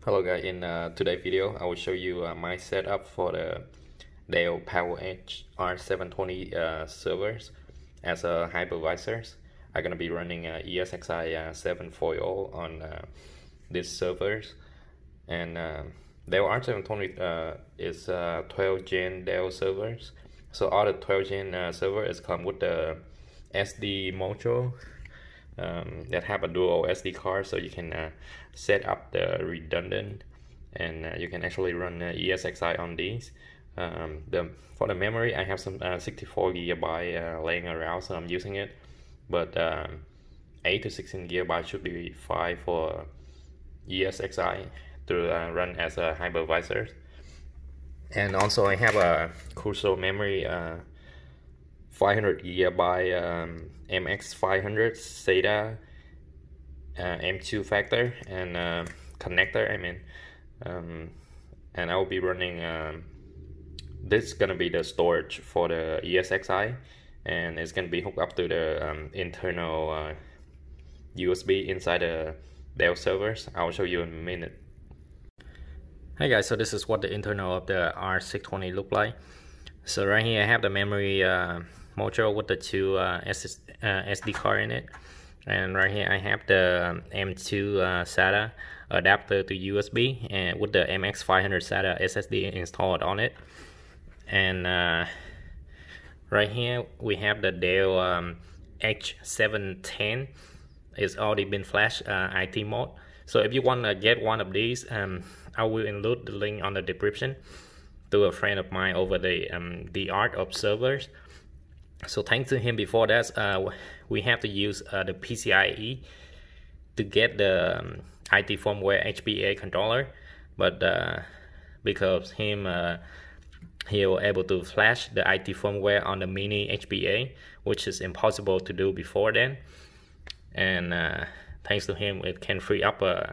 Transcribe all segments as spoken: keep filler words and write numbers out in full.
Hello guys, in uh, today's video I will show you uh, my setup for the Dell PowerEdge R seven twenty uh, servers as a hypervisors. I'm gonna be running uh, E S X i uh, seven point oh on uh, these servers, and uh, Dell R seven twenty uh, is uh, twelve gen Dell servers. So all the twelve gen uh, servers come with the S D module Um, that have a dual S D card, so you can uh, set up the redundant, and uh, you can actually run uh, E S X i on these. Um, the for the memory, I have some uh, sixty-four gigabyte uh, laying around, so I'm using it. But um, eight to sixteen gigabyte should be fine for E S X i to uh, run as a hypervisor. And also, I have a crucial memory. Uh, five hundred gigabyte um, M X five hundred SATA uh, M two factor and uh, connector. I mean, um, and I will be running. Um, this is gonna be the storage for the E S X i, and it's gonna be hooked up to the um, internal uh, U S B inside the Dell servers. I'll show you in a minute. Hi guys, so this is what the internal of the R six twenty look like. So right here I have the memory uh, module with the two uh, S D card in it, and right here I have the um, M two uh, SATA adapter to U S B, and with the M X five hundred SATA S S D installed on it. And uh, right here we have the Dell um, H seven ten. It's already been flash uh, I T mode. So if you want to get one of these, um, I will include the link on the description to a friend of mine over the um, the art of servers. So thanks to him before that, uh, we have to use uh, the P C I E to get the um, I T firmware H B A controller, but uh, because him uh, he was able to flash the I T firmware on the mini H B A, which is impossible to do before then, and uh, thanks to him it can free up a,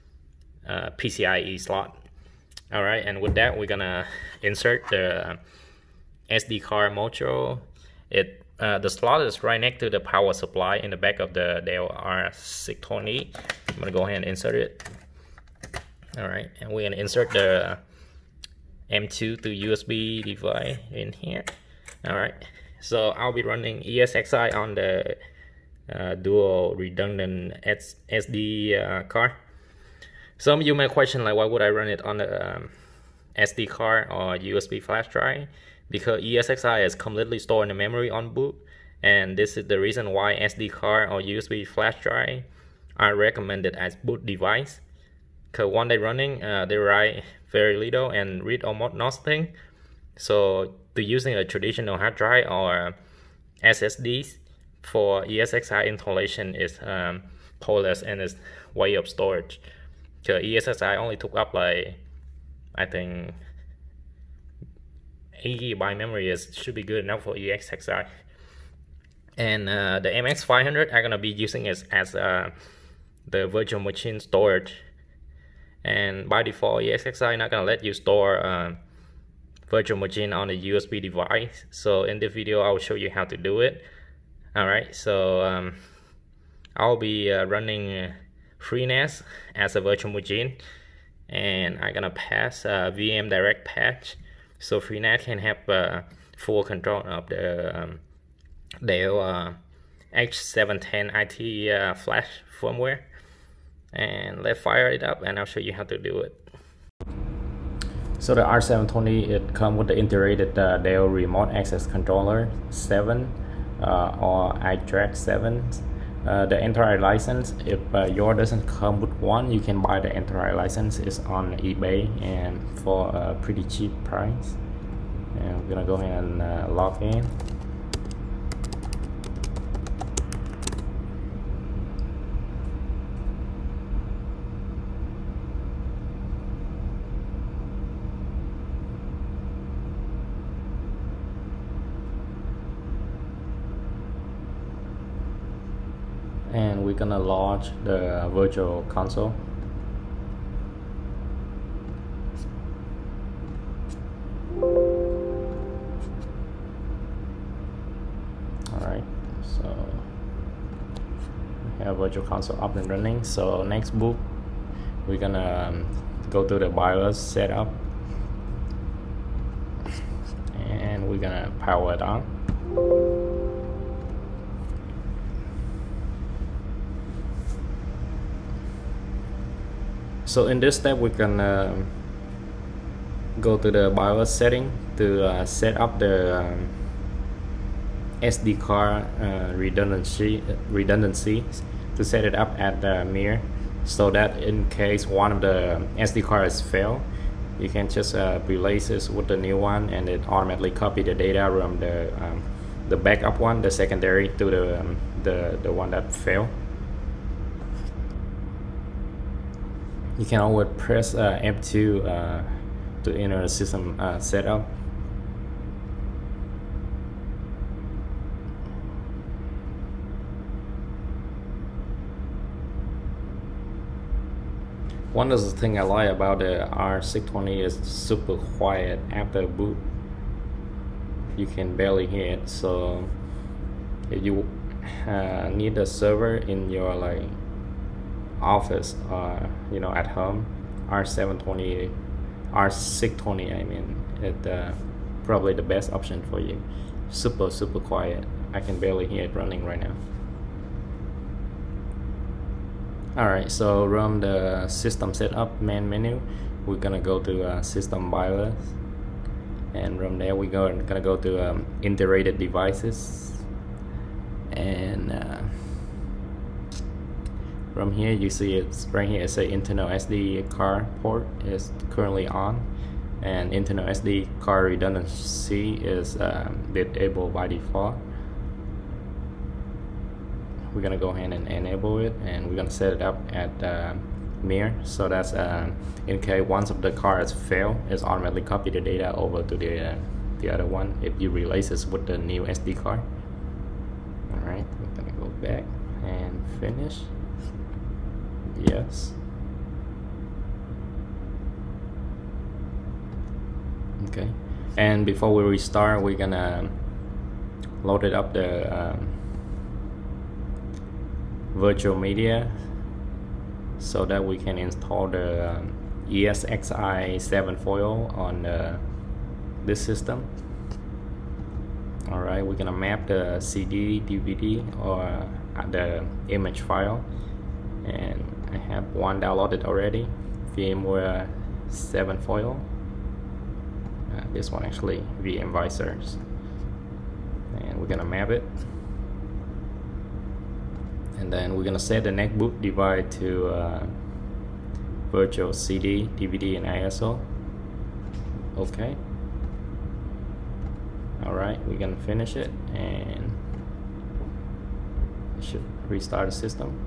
a P C I E slot. All right, and with that we're gonna insert the S D card module. It uh, the slot is right next to the power supply in the back of the Dell R six twenty. I'm gonna go ahead and insert it. All right, and we're gonna insert the M two to U S B device in here. All right, so I'll be running E S X i on the uh, dual redundant S D uh, card. Some of you may question, like, why would I run it on the um, S D card or U S B flash drive? Because E S X i is completely stored in the memory on boot, and this is the reason why S D card or U S B flash drive are recommended as boot device. Because when they're running, uh, they write very little and read almost nothing. So to using a traditional hard drive or S S Ds for E S X i installation is um, pointless and is way of storage. Because E S X i only took up like, I think, eight gigabyte memory is should be good enough for E S X i. And uh, the M X five hundred I'm gonna be using it as uh, the virtual machine storage. And by default, E S X i not gonna let you store uh, virtual machine on a U S B device. So in this video, I will show you how to do it. All right, so um, I'll be uh, running uh, FreeNAS as a virtual machine, and I'm gonna pass uh, V M direct patch, so FreeNAS can have uh, full control of the um, Dell uh, H seven ten I T uh, flash firmware. And let's fire it up, and I'll show you how to do it. So the R seven twenty, it comes with the integrated uh, Dell Remote Access Controller seven uh, or iDRAC seven. Uh, the enterprise license, if uh, yours doesn't come with one, you can buy the enterprise license. It's on eBay and for a pretty cheap price. And we're gonna go ahead and uh, log in. And we're gonna launch the virtual console. Alright, so we have virtual console up and running. So next boot, we're gonna um, go to the BIOS setup, and we're gonna power it on. So in this step, we can uh, go to the BIOS setting to uh, set up the um, S D card uh, redundancy redundancy to set it up at the mirror, so that in case one of the S D cards fail, you can just uh, replace it with the new one, and it automatically copy the data from the um, the backup one, the secondary, to the um, the the one that failed. You can always press uh, F two uh, to enter the system uh, setup. One of the things I like about the R six twenty is super quiet after boot. You can barely hear it. So if you uh, need a server in your like office or you know at home, R seven twenty, R six twenty, I mean, it uh, probably the best option for you. Super super quiet. I can barely hear it running right now. Alright, so run the system setup main menu. We're gonna go to uh, system BIOS, and from there we go gonna go to um, integrated devices, and uh, from here you see it's right here. It says internal S D card port is currently on, and internal S D card redundancy is um, disabled by default. We're gonna go ahead and enable it, and we're gonna set it up at uh, mirror, so that's uh, in case once of the cards fail, it's automatically copy the data over to the uh, the other one if you replace it with the new S D card. All right, we're gonna go back and finish. Yes. Okay, and before we restart, we're gonna load it up the um, virtual media, so that we can install the um, ESXi seven point oh on uh, this system. Alright, we're gonna map the C D, D V D, or uh, the image file, and I have one downloaded already, VMware seven point oh. Uh, this one actually VMvisors, and we're gonna map it. And then we're gonna set the next boot device to uh, virtual C D, D V D, and I S O. Okay. All right, we're gonna finish it, and it should restart the system.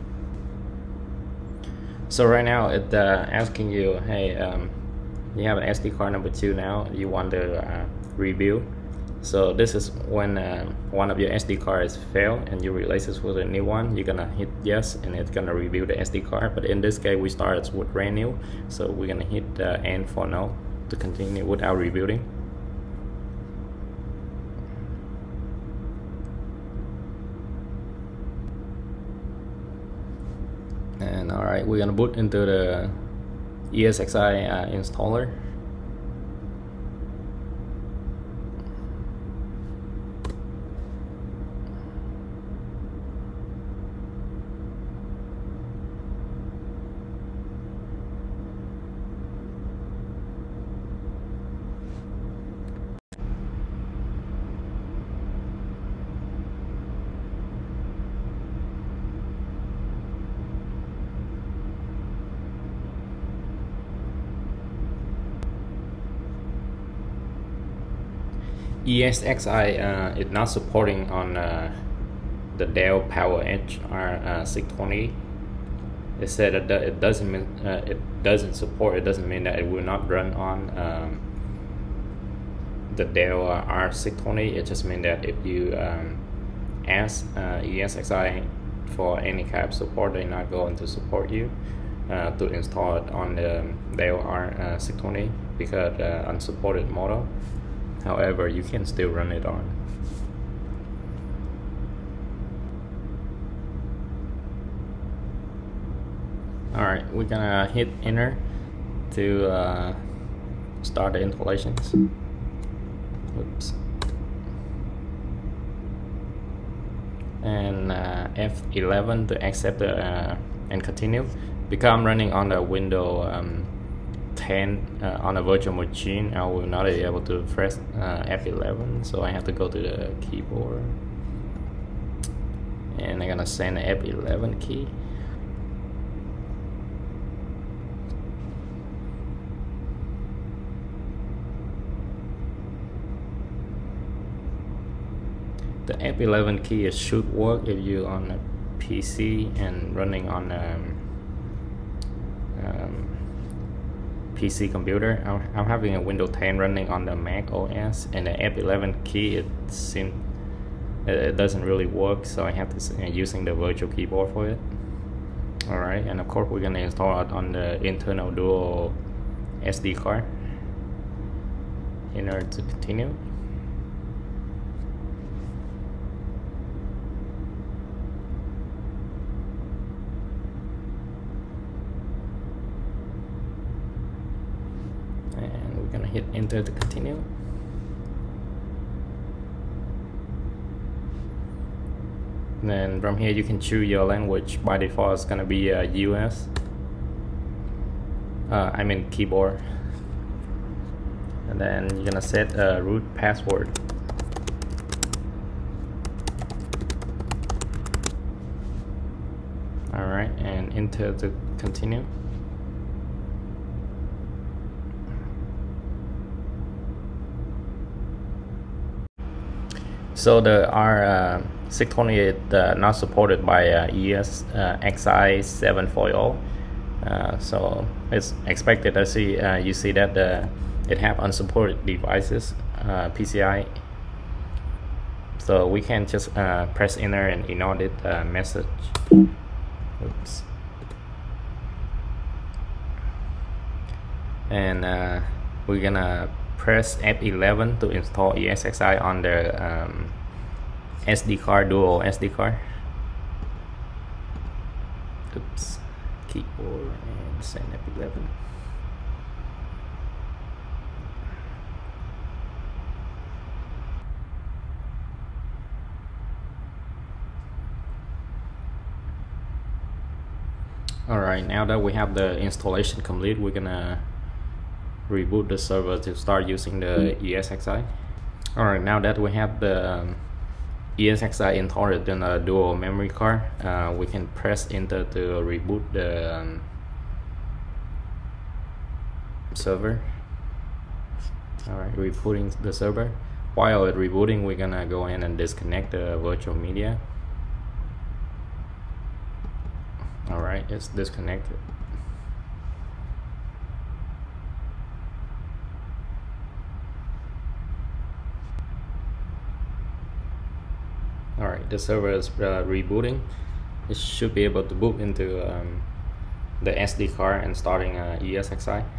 So right now it's uh, asking you, hey, um, you have an S D card number two now. You want to uh, rebuild. So this is when uh, one of your S D cards fail and you replace it with a new one. You're gonna hit yes, and it's gonna rebuild the S D card. But in this case, we started with brand new, so we're gonna hit uh, N for no to continue without rebuilding. And all right, we're gonna boot into the ESXi uh, installer. ESXi uh, is not supporting on uh, the Dell PowerEdge R six twenty. It said that it doesn't mean, uh, it doesn't support. It doesn't mean that it will not run on um, the Dell uh, R six twenty. It just means that if you um, ask uh, ESXi for any kind of support, they're not going to support you uh, to install it on the Dell R six twenty because uh, unsupported model. However, you can still run it on. Alright, we're gonna hit enter, to uh, start the installations. Oops. And uh, F eleven to accept the uh, and continue. Because I'm running on the Windows um, ten uh, on a virtual machine, I will not be able to press uh, F eleven, so I have to go to the keyboard, and I'm gonna send the F eleven key. The F eleven key should work if you're on a P C and running on a um, P C computer. I'm, I'm having a Windows ten running on the Mac O S, and the F eleven key it seems it doesn't really work, so I have to uh, using the virtual keyboard for it. All right, and of course we're gonna install it on the internal dual S D card in order to continue. Gonna hit enter to continue. And then from here you can choose your language. By default it's gonna be uh, U S. Uh, I mean keyboard. And then you're gonna set a root password. All right, and enter to continue. So the R six twenty is uh, not supported by uh, E S X i seven point oh, uh, so it's expected to see uh, you see that uh, it have unsupported devices uh, P C I. So we can just uh, press enter and ignore that uh, message. Oops. And uh, we're gonna press F eleven to install E S X i on the um, S D card, dual S D card. Oops, keyboard and send F eleven. Alright, now that we have the installation complete, we're gonna reboot the server to start using the E S X i. Alright, now that we have the um, E S X i installed in a dual memory card, uh, we can press enter to reboot the um, server. Alright, rebooting the server. While it's rebooting, we're gonna go in and disconnect the virtual media. Alright, it's disconnected. Alright, the server is uh, rebooting. It should be able to boot into um, the S D card and starting uh, E S X i.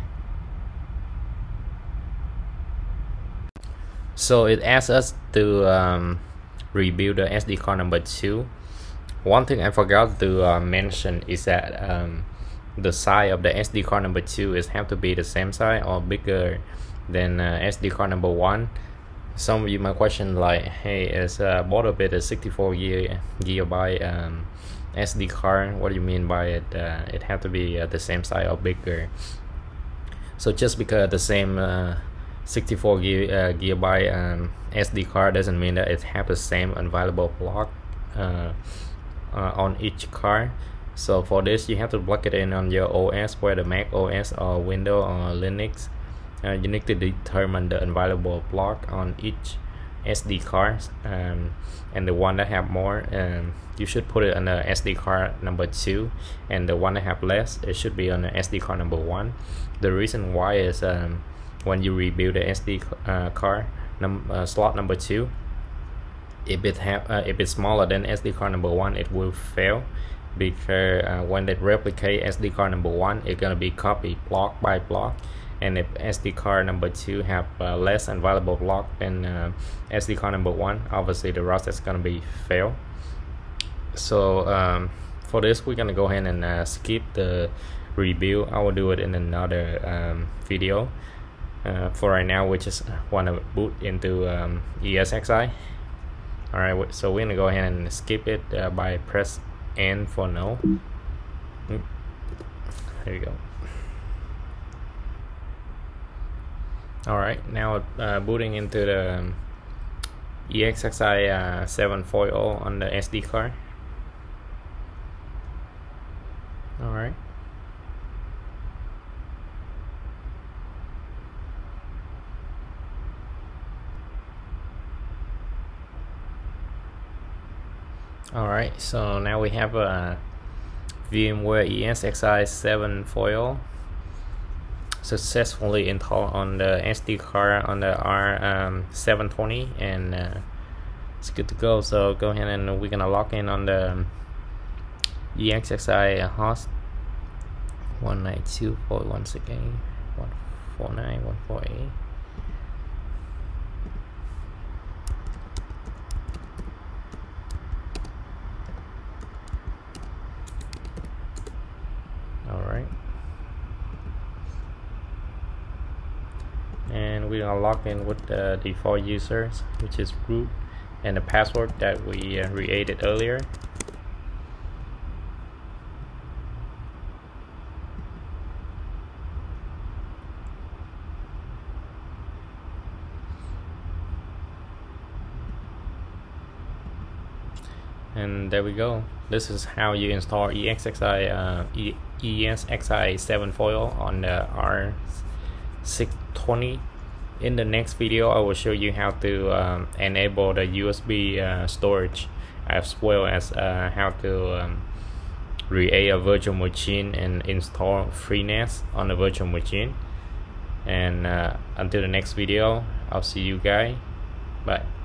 So it asks us to um, rebuild the S D card number two. One thing I forgot to uh, mention is that um, the size of the S D card number two is have to be the same size or bigger than uh, S D card number one. Some of you might question like, hey, is uh, both of it a sixty-four gigabyte um, S D card? What do you mean by it? Uh, it have to be uh, the same size or bigger. So just because the same uh, sixty-four gigabyte um, S D card doesn't mean that it have the same available block uh, uh, on each card. So for this, you have to plug it in on your O S, whether Mac O S or Windows or Linux. Uh, you need to determine the available block on each S D card, um, and the one that have more, um, you should put it on the S D card number two, and the one that have less, it should be on the S D card number one. The reason why is um, when you rebuild the S D uh, card num uh, slot number two, if it have uh, if it's smaller than S D card number one, it will fail, because uh, when they replicate S D card number one, it's gonna be copied block by block. And if S D card number two have uh, less available block than uh, S D card number one, obviously the router is gonna be fail. So um, for this, we're gonna go ahead and uh, skip the rebuild, I will do it in another um, video. Uh, for right now, we just want to boot into um, ESXi. Alright, so we're gonna go ahead and skip it uh, by press N for no. There you go. Alright, now uh, booting into the um, ESXi uh, seven point oh on the S D card. Alright. Alright, so now we have a VMware ESXi seven point oh successfully installed on the S D card on the R seven twenty, and uh, it's good to go. So go ahead and we're gonna log in on the ESXi host one ninety-two dot one sixteen dot one forty-nine dot one forty-eight. Alright, and we're gonna log in with the default users, which is root, and the password that we uh, created earlier. And there we go. This is how you install ESXi uh, e ESXi seven point oh on the R six twenty. In the next video, I will show you how to um, enable the U S B uh, storage, as well as uh, how to um, create a virtual machine and install FreeNAS on the virtual machine. And uh, until the next video, I'll see you guys. Bye.